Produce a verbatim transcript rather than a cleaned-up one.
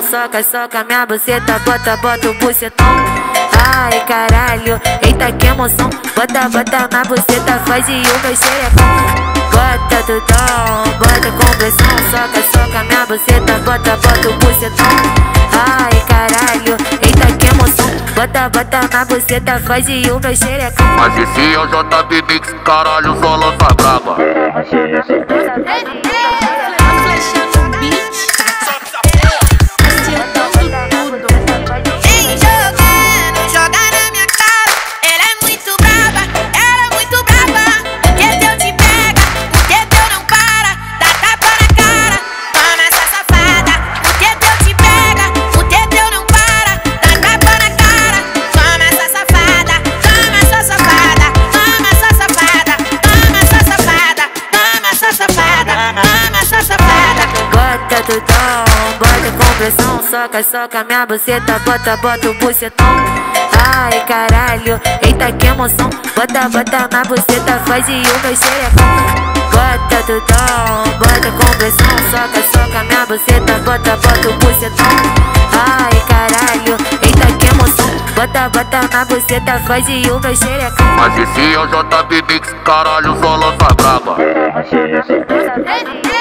soca, soca minha buceta, bota, bota o bucetão. Ai caralho, eita que emoção. Bota, bota na buceta, faz e o meu xerecão. Bota tudão, bota com pressão. Soca, soca minha buceta, bota, bota o bucetão. Ai caralho, eita que emoção. Bota, bota na buceta, faz e o meu xerecão. Mas esse é o J B Mix, caralho, só lança braba. Bota tudão, bota com pressão. Soca, soca minha buceta, bota, bota o bucetão. Ai caralho, eita que emoção. Bota, bota na buceta, faz e o meu xerecão. Bota tudão, bota com pressão. Soca, soca minha buceta, bota, bota o bucetão. Ai caralho, eita que emoção. Bota, bota na buceta, faz e o meu xerecão. Mas esse é o J B Mix, caralho, só lança braba.